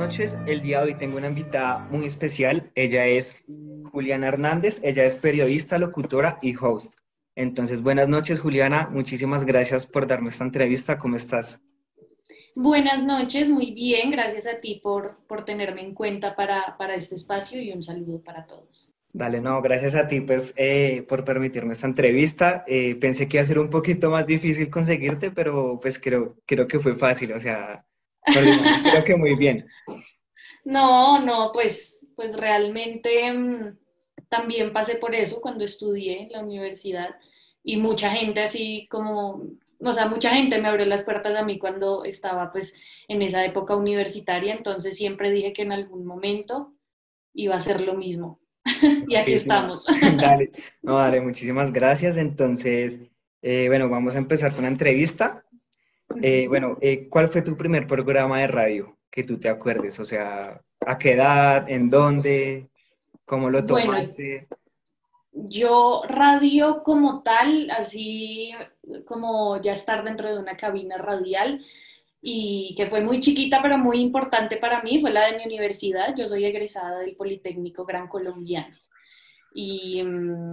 noches. El día de hoy tengo una invitada muy especial. Ella es Juliana Hernández. Ella es periodista, locutora y host. Entonces, buenas noches, Juliana. Muchísimas gracias por darme esta entrevista. ¿Cómo estás? Buenas noches, muy bien, gracias a ti por tenerme en cuenta para este espacio y un saludo para todos. Dale, no, gracias a ti, pues, por permitirme esta entrevista. Pensé que iba a ser un poquito más difícil conseguirte, pero pues creo que fue fácil. O sea, coordinamos, creo que muy bien. No, no, pues realmente también pasé por eso cuando estudié en la universidad y mucha gente así como, o sea, mucha gente me abrió las puertas a mí cuando estaba pues en esa época universitaria, entonces siempre dije que en algún momento iba a ser lo mismo y aquí Sí, sí, no. estamos. Dale, no, dale, muchísimas gracias. Entonces, bueno, vamos a empezar con la entrevista. Bueno, ¿cuál fue tu primer programa de radio que tú te acuerdes? O sea, ¿a qué edad? ¿En dónde? ¿Cómo lo Bueno, tomaste? yo radio como tal, así como ya estar dentro de una cabina radial y que fue muy chiquita pero muy importante para mí, fue la de mi universidad. Yo soy egresada del Politécnico Gran Colombiano y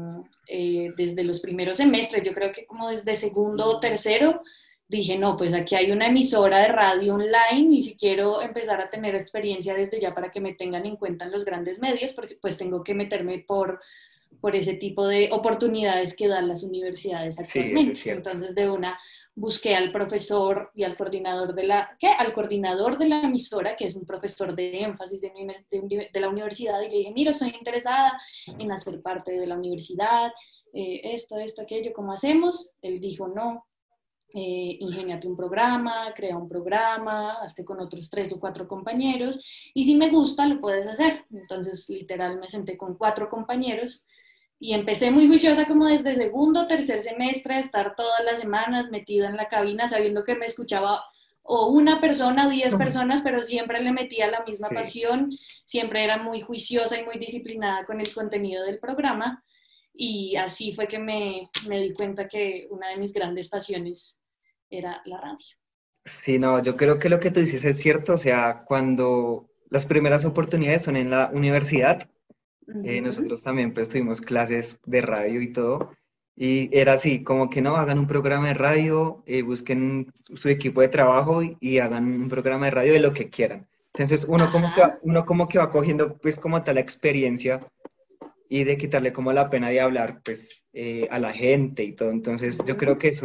desde los primeros semestres, yo creo que como desde segundo o tercero, dije, no, pues aquí hay una emisora de radio online y si quiero empezar a tener experiencia desde ya para que me tengan en cuenta en los grandes medios, porque pues tengo que meterme por ese tipo de oportunidades que dan las universidades Sí, eso es actualmente. cierto. Entonces, de una busqué al profesor y al coordinador de la, ¿qué? Al coordinador de la emisora, que es un profesor de énfasis de la universidad, y le dije, mira, estoy interesada en hacer parte de la universidad, esto, aquello, ¿cómo hacemos? Él dijo, no, ingéniate un programa, crea un programa, hazte con otros 3 o 4 compañeros y si me gusta lo puedes hacer. Entonces, literal, me senté con 4 compañeros y empecé muy juiciosa como desde segundo, tercer semestre, a estar todas las semanas metida en la cabina sabiendo que me escuchaba o una persona o 10 personas, pero siempre le metía la misma Sí. pasión, siempre era muy juiciosa y muy disciplinada con el contenido del programa y así fue que me di cuenta que una de mis grandes pasiones era la radio. Sí, no, yo creo que lo que tú dices es cierto. O sea, cuando las primeras oportunidades son en la universidad, Ujú. nosotros también pues tuvimos clases de radio y todo. Y era así, como que no, hagan un programa de radio, busquen su equipo de trabajo y hagan un programa de radio de lo que quieran. Entonces Ajá. uno como que va cogiendo pues como tal la experiencia y de quitarle como la pena de hablar pues a la gente y todo. Entonces yo creo que es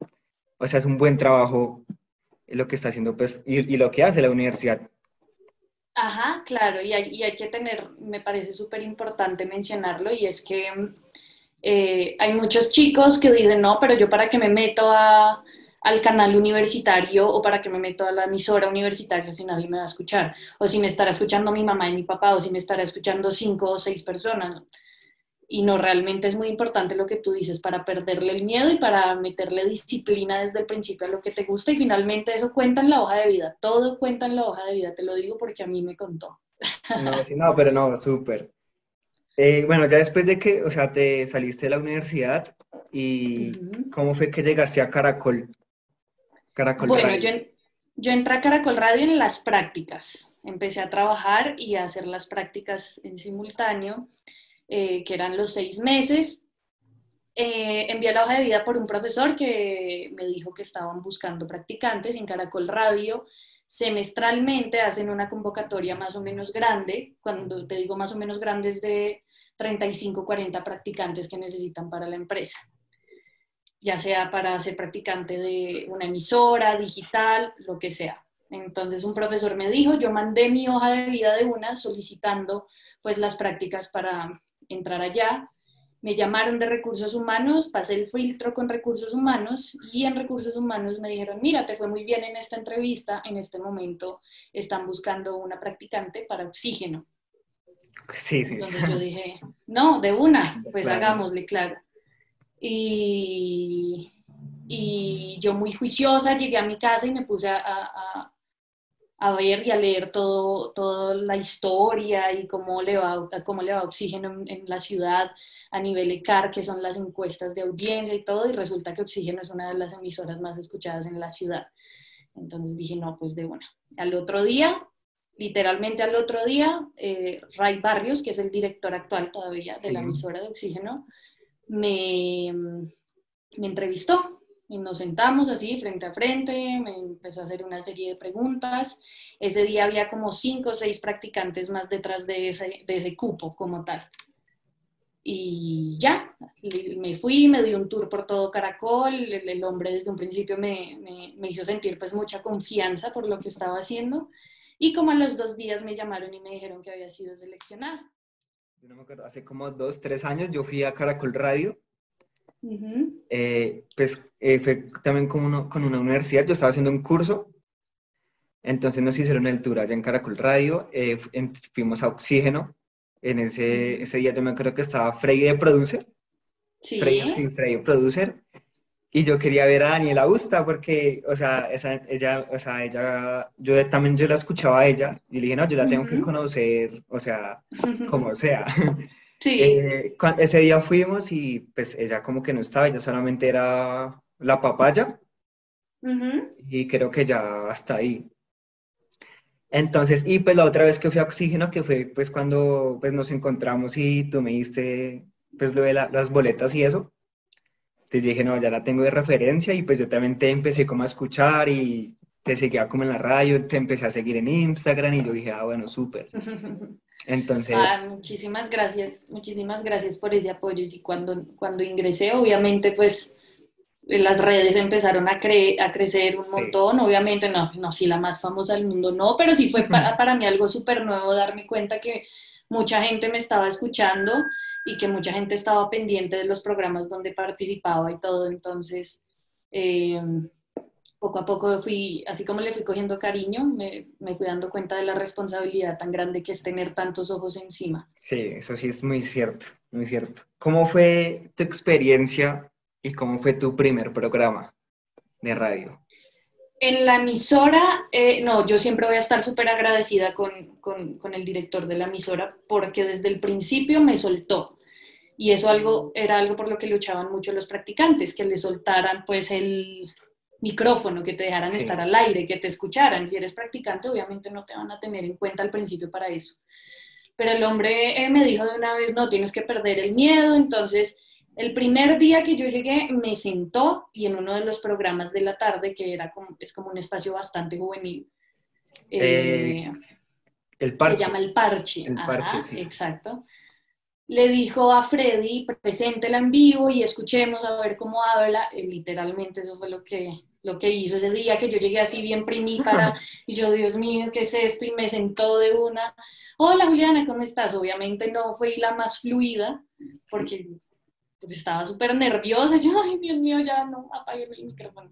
o sea, es un buen trabajo lo que está haciendo pues y lo que hace la universidad. Ajá, claro, y hay que tener, me parece súper importante mencionarlo, y es que hay muchos chicos que dicen, no, pero yo para qué me meto al canal universitario o para qué me meto a la emisora universitaria si nadie me va a escuchar, o si me estará escuchando mi mamá y mi papá, o si me estará escuchando 5 o 6 personas. Y no, realmente es muy importante lo que tú dices para perderle el miedo y para meterle disciplina desde el principio a lo que te gusta y finalmente eso cuenta en la hoja de vida, todo cuenta en la hoja de vida, te lo digo porque a mí me contó. No, sí, no, pero no, súper. Bueno, ya después de que, o sea, te saliste de la universidad y Ujú. ¿cómo fue que llegaste a Caracol Bueno, Radio? yo entré a Caracol Radio en las prácticas, empecé a trabajar y a hacer las prácticas en simultáneo, que eran los 6 meses. Envié la hoja de vida por un profesor que me dijo que estaban buscando practicantes en Caracol Radio. Semestralmente hacen una convocatoria más o menos grande, cuando te digo más o menos grande es de 35, 40 practicantes que necesitan para la empresa, ya sea para ser practicante de una emisora, digital, lo que sea. Entonces un profesor me dijo, yo mandé mi hoja de vida de una solicitando pues las prácticas para entrar allá. Me llamaron de recursos humanos, pasé el filtro con recursos humanos y en recursos humanos me dijeron, mira, te fue muy bien en esta entrevista, en este momento están buscando una practicante para oxígeno. Sí, sí, Entonces yo dije, no, de una, pues claro. hagámosle, claro. Y, y yo muy juiciosa llegué a mi casa y me puse a ver y a leer toda la historia y cómo le va Oxígeno en la ciudad a nivel ECAR, que son las encuestas de audiencia y todo, y resulta que Oxígeno es una de las emisoras más escuchadas en la ciudad. Entonces dije, no, pues de una. Al otro día literalmente al otro día, Ray Barrios, que es el director actual todavía de la Sí. emisora de Oxígeno, me, me entrevistó y nos sentamos así frente a frente, me empezó a hacer una serie de preguntas. Ese día había como 5 o 6 practicantes más detrás de ese cupo como tal. Y ya, me fui, me dio un tour por todo Caracol, el hombre desde un principio me hizo sentir pues mucha confianza por lo que estaba haciendo y como a los 2 días me llamaron y me dijeron que había sido seleccionada. Yo no me acuerdo, hace como 2, 3 años yo fui a Caracol Radio. Uh-huh. Fue también con una universidad, yo estaba haciendo un curso, entonces nos hicieron el tour allá en Caracol Radio, fuimos a Oxígeno, Uh-huh. ese día yo me acuerdo que estaba Frey de Producer, Sí. Frey de Producer, y yo quería ver a Daniela Busta porque, o sea, ella, yo la escuchaba a ella, y le dije, no, yo la tengo que Uh-huh. conocer, o sea, como sea. Sí. Ese día fuimos y pues ella como que no estaba, ella solamente era la papaya Uh-huh. y creo que ya hasta ahí. Entonces, y pues la otra vez que fui a Oxígeno, que fue pues cuando pues nos encontramos y tú me diste pues lo de las boletas y eso, te dije, no, ya la tengo de referencia y pues yo también te empecé como a escuchar y te seguía como en la radio, te empecé a seguir en Instagram y yo dije, ah, bueno, súper. Entonces, Muchísimas gracias por ese apoyo. Y sí, cuando ingresé, obviamente, pues las redes empezaron a crecer un sí. montón. Obviamente, no, no, sí, la más famosa del mundo, no, pero sí fue para mí algo súper nuevo darme cuenta que mucha gente me estaba escuchando y que mucha gente estaba pendiente de los programas donde participaba y todo. Entonces, eh, poco a poco fui, así como le fui cogiendo cariño, me fui dando cuenta de la responsabilidad tan grande que es tener tantos ojos encima. Sí, eso sí es muy cierto, muy cierto. ¿Cómo fue tu experiencia y cómo fue tu primer programa de radio? En la emisora, no, yo siempre voy a estar súper agradecida con el director de la emisora porque desde el principio me soltó. Y eso era algo por lo que luchaban mucho los practicantes, que le soltaran pues el micrófono, que te dejaran estar Sí, al aire, que te escucharan. Si eres practicante, obviamente no te van a tener en cuenta al principio para eso. Pero el hombre me dijo de una vez, no, tienes que perder el miedo. Entonces, el primer día que yo llegué, me sentó y en uno de los programas de la tarde, que es como un espacio bastante juvenil, eh, eh, el se parche, llama El Parche, el parche, ajá, sí. exacto. Le dijo a Freddy, preséntela en vivo y escuchemos a ver cómo habla. Literalmente eso fue lo que hizo ese día que yo llegué así bien primípara y yo, Dios mío, ¿qué es esto? Y me sentó de una, hola Juliana, ¿cómo estás? Obviamente no fue la más fluida porque pues, estaba súper nerviosa, yo, ay Dios mío, ya no, apaguen el micrófono.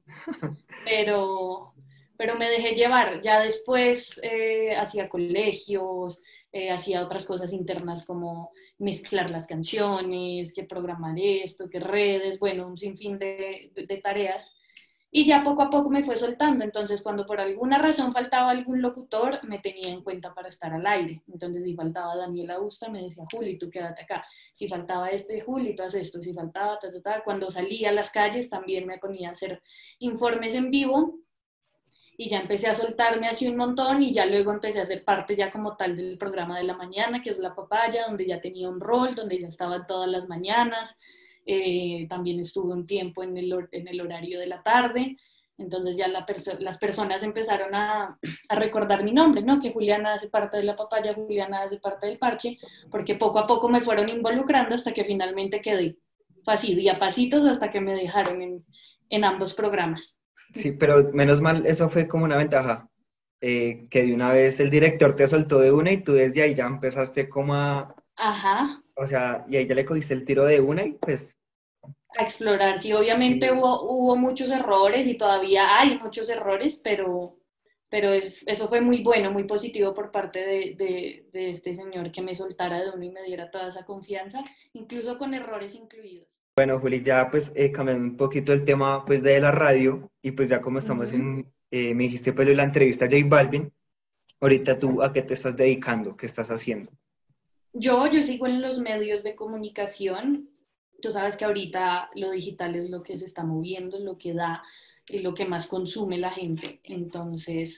Pero, pero me dejé llevar. Ya después hacía colegios, hacía otras cosas internas como mezclar las canciones, que programar esto, que redes, bueno, un sinfín de tareas. Y ya poco a poco me fue soltando. Entonces, cuando por alguna razón faltaba algún locutor, me tenía en cuenta para estar al aire. Entonces, si faltaba Daniela Augusta, me decía, Juli, tú quédate acá. Si faltaba este, Juli, tú haces esto. Si faltaba, ta, ta, ta. Cuando salía a las calles, también me ponía a hacer informes en vivo y ya empecé a soltarme así un montón y ya luego empecé a ser parte ya como tal del programa de la mañana, que es La Papaya, donde ya tenía un rol, donde ya estaba todas las mañanas. También estuve un tiempo en el horario de la tarde. Entonces ya las personas empezaron a recordar mi nombre, ¿no? Que Juliana hace parte de La Papaya, Juliana hace parte del Parche, porque poco a poco me fueron involucrando hasta que finalmente quedé. Fue así, día a pasitos hasta que me dejaron en ambos programas. Sí, pero menos mal, eso fue como una ventaja, que de una vez el director te soltó de una y tú desde ahí ya empezaste como Ajá, o sea, y ahí ya le cogiste el tiro de una y pues a explorar. Sí, obviamente sí, hubo muchos errores y todavía hay muchos errores, pero eso fue muy bueno, muy positivo por parte de este señor que me soltara de uno y me diera toda esa confianza, incluso con errores incluidos. bueno, Juli, ya pues cambiando un poquito el tema pues de la radio y pues ya como estamos Ujú. me dijiste pues de la entrevista a J Balvin, ahorita tú a qué te estás dedicando, qué estás haciendo. Yo sigo en los medios de comunicación. Tú sabes que ahorita lo digital es lo que se está moviendo, lo que da y lo que más consume la gente. Entonces,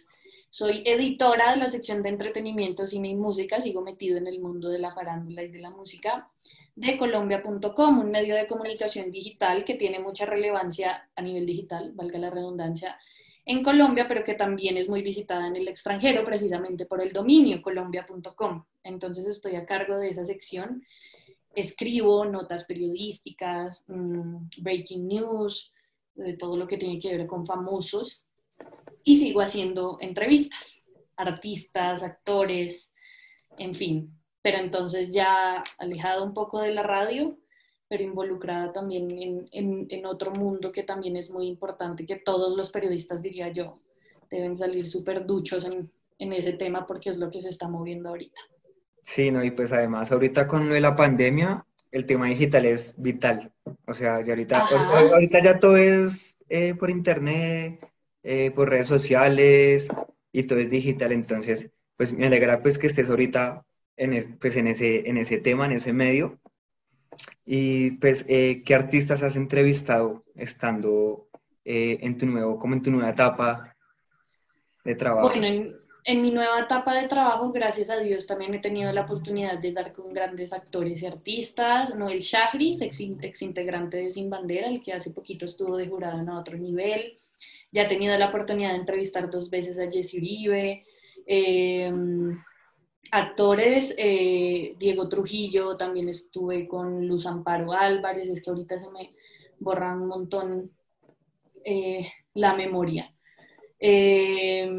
Soy editora de la sección de entretenimiento, cine y música, sigo metido en el mundo de la farándula y de la música, de Colombia.com, un medio de comunicación digital que tiene mucha relevancia a nivel digital, valga la redundancia, en Colombia, pero que también es muy visitada en el extranjero precisamente por el dominio Colombia.com. Entonces estoy a cargo de esa sección, escribo notas periodísticas, breaking news, de todo lo que tiene que ver con famosos, y sigo haciendo entrevistas, artistas, actores, en fin. Pero entonces ya alejada un poco de la radio, pero involucrada también en otro mundo que también es muy importante, que todos los periodistas, diría yo, deben salir súper duchos en ese tema porque es lo que se está moviendo ahorita. Sí, no, y pues además ahorita con lo de la pandemia, el tema digital es vital. O sea, ya ahorita, Ajá. ahorita ya todo es por internet, por redes sociales y todo es digital. Entonces, pues me alegra pues que estés ahorita pues en ese tema, en ese medio. Y pues, ¿qué artistas has entrevistado estando en tu nuevo, como en tu nueva etapa de Bueno, trabajo? en mi nueva etapa de trabajo, gracias a Dios, también he tenido la oportunidad de dar con grandes actores y artistas. Noel Shahriz, ex integrante de Sin Bandera, el que hace poquito estuvo de jurado en Otro Nivel. Ya he tenido la oportunidad de entrevistar 2 veces a Jesse Uribe. Eh, Actores, Diego Trujillo, también estuve con Luz Amparo Álvarez, es que ahorita se me borra un montón la memoria. Eh,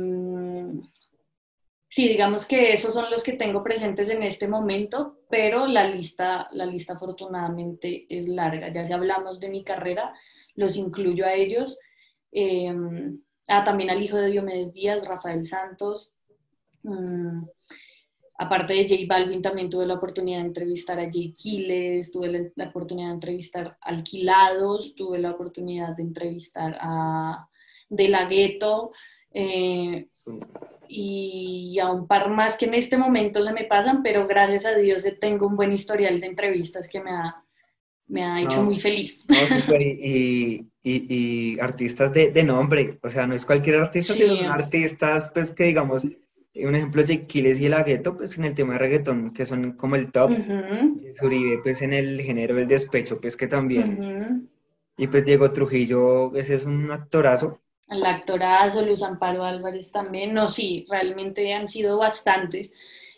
sí, digamos que esos son los que tengo presentes en este momento, pero la lista afortunadamente es larga. Ya si hablamos de mi carrera, los incluyo a ellos. Eh, También al hijo de Diomedes Díaz, Rafael Santos. Aparte de J Balvin, también tuve la oportunidad de entrevistar a Jay Quiles, tuve la oportunidad de entrevistar a Alquilados, tuve la oportunidad de entrevistar a De La Ghetto, Sí. y a un par más que en este momento se me pasan, pero gracias a Dios tengo un buen historial de entrevistas que me ha hecho muy No, feliz. no, súper, y artistas de nombre, o sea, no es cualquier artista, sino Sí. son artistas, pues, que digamos, un ejemplo, Jake Quiles y el Agueto, pues, en el tema de reggaetón, que son como el top, Uh-huh, Jess Uribe, pues, en el género del despecho, pues, que también, uh-huh. y pues, Diego Trujillo, ese es un actorazo. El actorazo, Luz Amparo Álvarez también. No, sí, realmente han sido bastantes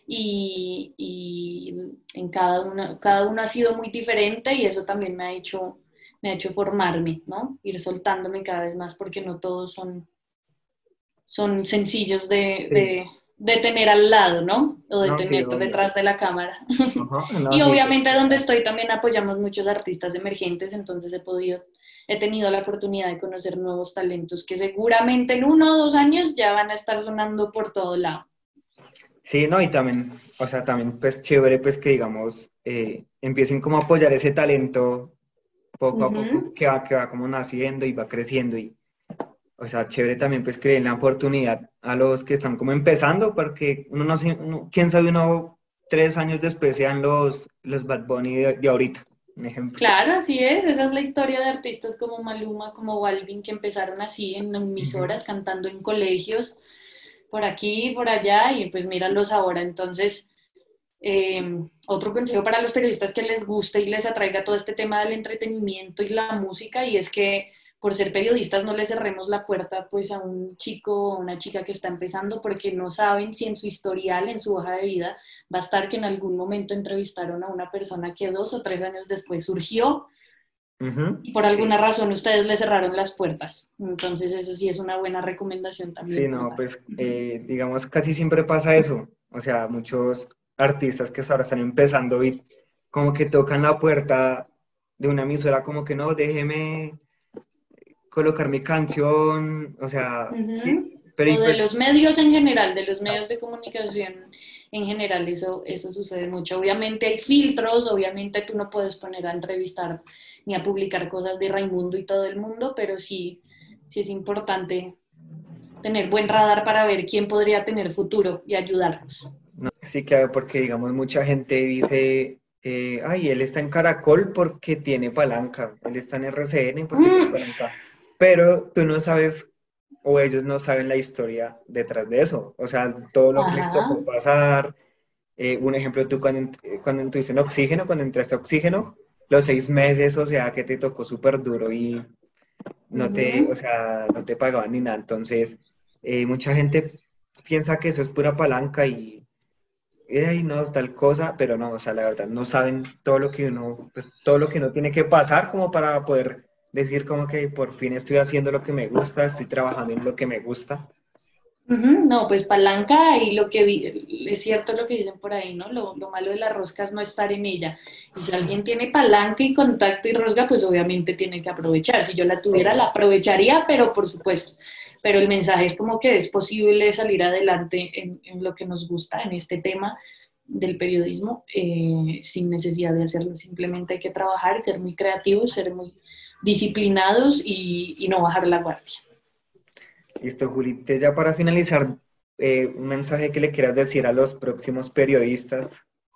y en cada uno ha sido muy diferente y eso también me ha hecho formarme, ¿no? Ir soltándome cada vez más porque no todos son sencillos Sí, de tener al lado, ¿no? O de no, sí, tener obvio. detrás de la cámara. Ajá, no, Y sí, obviamente donde estoy también apoyamos muchos artistas emergentes, entonces he tenido la oportunidad de conocer nuevos talentos que seguramente en 1 o 2 años ya van a estar sonando por todo lado. sí, no, y también, o sea, también, pues, chévere, pues, que, digamos, empiecen como a apoyar ese talento poco a poco Ujú. que va como naciendo y va creciendo y, o sea, chévere también pues que le den la oportunidad a los que están como empezando, porque uno no sé, quién sabe uno 3 años después sean los Bad Bunny de ahorita, un ejemplo. Claro, así es. Esa es la historia de artistas como Maluma, como Balvin, que empezaron así en Ujú. emisoras, cantando en colegios, por aquí, por allá, y pues míralos ahora. Entonces, otro consejo para los periodistas que les guste y les atraiga todo este tema del entretenimiento y la música, y es que por ser periodistas no le cerremos la puerta pues a un chico o una chica que está empezando porque no saben si en su historial, en su hoja de vida, va a estar que en algún momento entrevistaron a una persona que 2 o 3 años después surgió Ujú. y por Sí, alguna razón ustedes le cerraron las puertas. Entonces eso sí es una buena recomendación sí, también para no, dar. pues digamos casi siempre pasa eso, o sea, muchos artistas que ahora están empezando y como que tocan la puerta de una emisora como que no, déjeme colocar mi canción, o sea, sí, Ujú. pero y O de los pues, medios en general, de los medios exacto. de comunicación en general, eso sucede mucho. Obviamente hay filtros, obviamente tú no puedes poner a entrevistar ni a publicar cosas de Raimundo y todo el mundo, pero sí, sí es importante tener buen radar para ver quién podría tener futuro y ayudarnos. No, sí, claro, porque digamos mucha gente dice, ay, él está en Caracol porque tiene palanca, él está en RCN porque tiene Mm, palanca, pero tú no sabes o ellos no saben la historia detrás de eso. O sea, todo lo que les Ajá. tocó pasar. Un ejemplo, tú cuando estuviste en oxígeno, cuando entraste a oxígeno, los 6 meses, o sea, que te tocó súper duro y no te, o Ujú. sea, no te pagaban ni nada. Entonces, mucha gente piensa que eso es pura palanca y ay, no, tal cosa, pero no, o sea, la verdad, no saben todo lo que uno, pues, todo lo que uno tiene que pasar como para poder decir como que por fin estoy haciendo lo que me gusta, estoy trabajando en lo que me gusta. Ujú. No, pues palanca y lo que es cierto lo que dicen por ahí, ¿no? Lo malo de la rosca es no estar en ella. Y si alguien tiene palanca y contacto y rosca, pues obviamente tiene que aprovechar. Si yo la tuviera, la Obvio. aprovecharía, pero por supuesto. Pero el mensaje es como que es posible salir adelante en lo que nos gusta, en este tema del periodismo, sin necesidad de hacerlo. Simplemente hay que trabajar, ser muy creativos, ser muy disciplinados y no bajar la guardia. Listo, Juli. Ya para finalizar, un mensaje que le quieras decir a los próximos periodistas,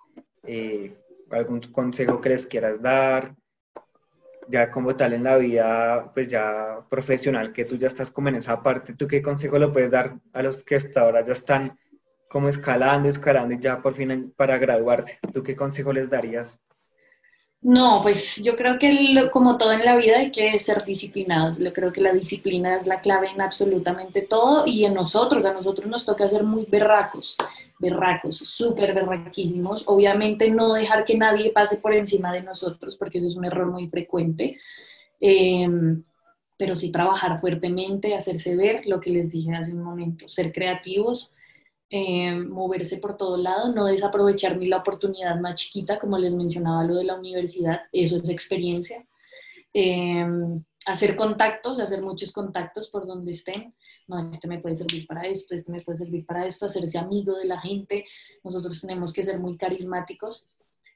algún consejo que les quieras dar, ya como tal en la vida, pues ya profesional, que tú ya estás como en esa parte, ¿tú qué consejo le puedes dar a los que hasta ahora ya están como escalando, escalando y ya por fin para graduarse? ¿Tú qué consejo les darías? No, pues yo creo que como todo en la vida hay que ser disciplinados. Yo creo que la disciplina es la clave en absolutamente todo y a nosotros nos toca ser muy berracos, berracos, súper berraquísimos. Obviamente no dejar que nadie pase por encima de nosotros porque eso es un error muy frecuente. Eh, pero sí trabajar fuertemente, hacerse ver, lo que les dije hace un momento, ser creativos, moverse por todo lado, no desaprovechar ni la oportunidad más chiquita, como les mencionaba lo de la universidad, eso es experiencia. Eh, Hacer contactos, hacer muchos contactos por donde estén. No, este me puede servir para esto, este me puede servir para esto, hacerse amigo de la gente. Nosotros tenemos que ser muy carismáticos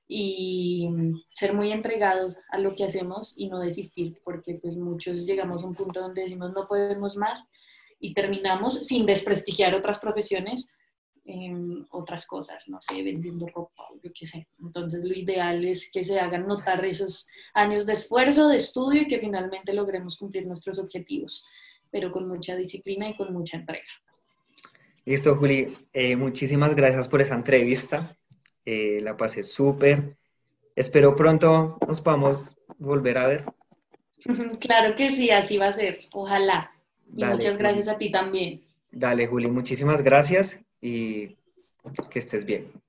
y ser muy entregados a lo que hacemos y no desistir, porque pues muchos llegamos a un punto donde decimos no podemos más y terminamos sin desprestigiar otras profesiones en otras cosas, no sé, vendiendo ropa o yo qué sé. Entonces lo ideal es que se hagan notar esos años de esfuerzo, de estudio y que finalmente logremos cumplir nuestros objetivos, pero con mucha disciplina y con mucha entrega. Listo, Juli. Muchísimas gracias por esa entrevista. La pasé súper. Espero pronto nos podamos volver a ver. Claro que sí, así va a ser, ojalá. Y Dale, muchas gracias Juli. a ti también. Dale, Juli. Muchísimas gracias y que estés bien.